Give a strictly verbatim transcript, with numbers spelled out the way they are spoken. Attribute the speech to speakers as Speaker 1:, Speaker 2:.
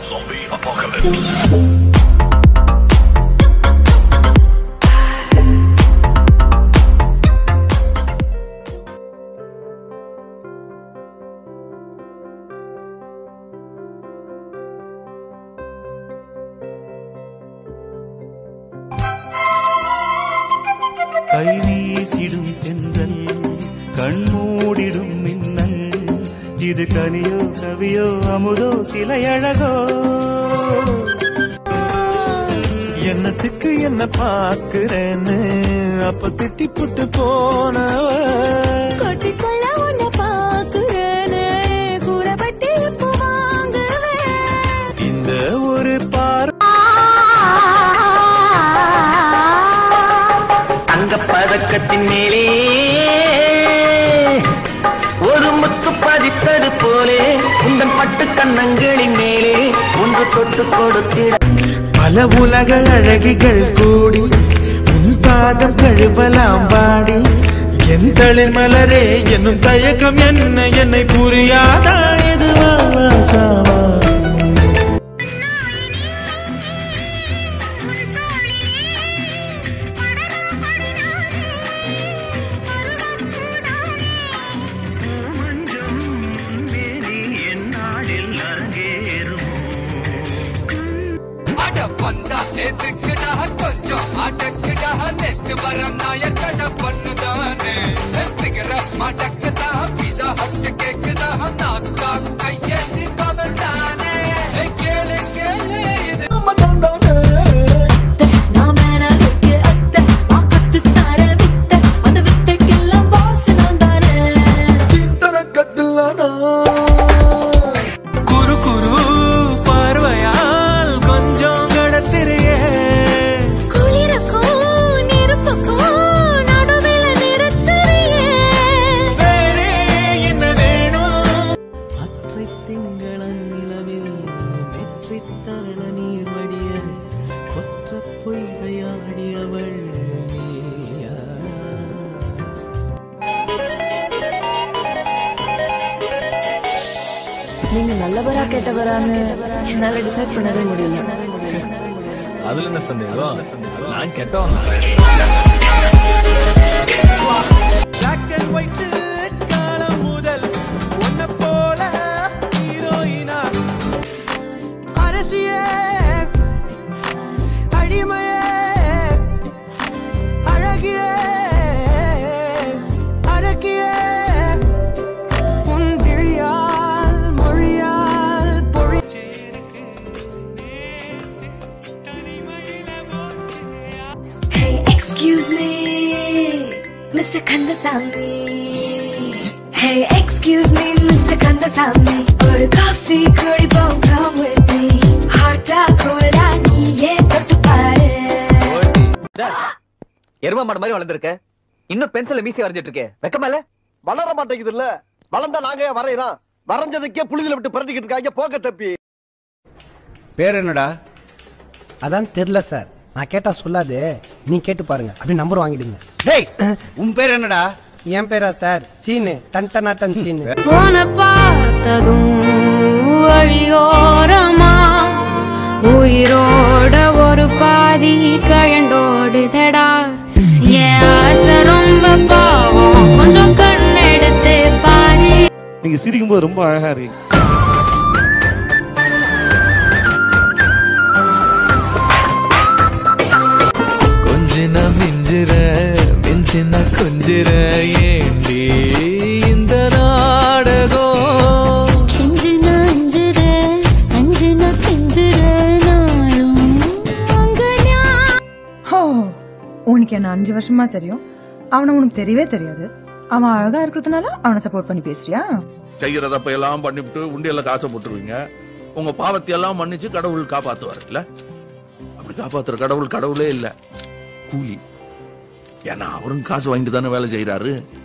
Speaker 1: Zombie apocalypse.
Speaker 2: கை வீசிடும் தென்றல் கண்மூடிடும் மின்னல் இது கனியோ கவியோ அமுதோ சிலையழகோ என்னத்துக்கு என்ன பாக்குறேன்னு அப்ப திட்டி புட்டு போனவ
Speaker 3: கொட்டிக்கொள்ள உன்னை பாக்குறேன்னு கூறப்பட்டு இப்போ வாங்குவேன்
Speaker 2: இந்த ஒரு பார் பதக்கத்தின் மேலே ஒரு முத்து பதித்தது போலே உந்தன் பட்டு கண்ணங்களின் மேலே ஒன்று தொட்டு கொடுத்திட பல உலக அழகிகள் கூடி உன் பாதம் கழுவலாம் பாடி என் தளிர் மலரே என்னும் தயக்கம் என்ன என்னை புரியாதா எதுவா சாவா
Speaker 4: வந்தா நேத்துக்குடா கொஞ்சம் அடக்குடா நெத்து வர நாயக்கட பண்ணுதானே சிகரெட் மடக்குதா பீஸா ஹட் கேக்குதா நாஸ்தா கையேந்தி பவர்தானே கேளு கேளு இது
Speaker 3: மனந்தானே நான் மேனலுக்கு அத்தை பாக்கத்து தர வித்த அந்த வித்தைக்கெல்லாம் பாஸ் நான் தானே
Speaker 2: திண்டர கத்துலானா குரு குரு பார்வையால் கொஞ்சம் கடத்திரியே
Speaker 3: குளிரக்கும் நெருப்புக்கும் நடுவில் நிறுத்துறியே
Speaker 2: வேறே என்ன வேணும் அற்றை திங்களன் நிலவில் நெற்றி தருண நீர் வடிய கொற்ற பொய்கையாடியவள் நீயா
Speaker 5: நீங்க நல்லவரா கேட்டவரான்னு என்னால டிசைட் பண்ணவே முடியல.
Speaker 6: அதுல என்ன சந்தேகம்? நான் கெட்டவன்.
Speaker 2: Black and white காலம் முதல் உன்னை போல ஹீரோயினா அரசியே அடிமையே அழகியே அரக்கியே உன் விழியால் மொழியால் பொழி
Speaker 3: Hey, excuse me, Mister Kandasamy. Hey, excuse me, Mister Kandasamy. ஒரு காஃபி குடிப்போம், come with me. Hot ஆ cold ஆ நீயே தொட்டு பாரு.
Speaker 7: எரும மாடு மாதிரி வளர்ந்துருக்க, இன்னும் பென்சில மீசி வரைஞ்சிட்டு இருக்கே, வெக்கமா இல்ல?
Speaker 8: வளர மாட்டேங்குது இல்ல, வளர்ந்தா நாங்க வரையறோம், வரைஞ்சதுக்கே புழுதில விட்டு பறந்துக்கிட்டு இருக்காங்க, போக்க தப்பி.
Speaker 9: பேர் என்னடா?
Speaker 10: அதான் தெரியல சார், நான் கேட்டா சொல்லாது, நீ கேட்டு பாருங்க, அப்படி நம்பர் வாங்கிடுங்க.
Speaker 9: டேய், உன் பேர் என்னடா?
Speaker 10: என் பேரா சார்? சீனு, டன்டனாட்டன் சீனு.
Speaker 3: உன்னை பார்த்ததும் வழியோரமா உயிரோட ஒரு பாதி கழண்டோடுதடா. என் ஆசை ரொம்ப பாவம், கொஞ்சம் கண்ணெடுத்து பாரு.
Speaker 6: நீங்க சிரிக்கும் போது ரொம்ப அழகா இருக்கு.
Speaker 2: கொஞ்சின மிஞ்சிற மிஞ்சின கொஞ்சிற ஏண்டி இந்த நாடகம்
Speaker 3: கெஞ்சின அஞ்சுற அஞ்சின பிஞ்சுற நாளும் அங்கன்யா.
Speaker 11: ஓ, உனக்கு என்ன அஞ்சு வருஷமா தெரியும், அவனை உனக்கு தெரியவே தெரியாது. அவன் அழகா இருக்கிறதுனால அவனை சப்போர்ட் பண்ணி பேசுறியா?
Speaker 1: செய்யறதப்ப எல்லாம் பண்ணிவிட்டு உண்டியல்ல காசை போட்டுருவீங்க. உங்க பாவத்தை எல்லாம் மன்னிச்சு கடவுள் காப்பாத்துவாரு இல்ல? அப்படி காப்பாத்துற கடவுள் கடவுளே இல்ல, கூலி. ஏன்னா அவரும் காசு வாங்கிட்டு தானே வேலை செய்யறாரு.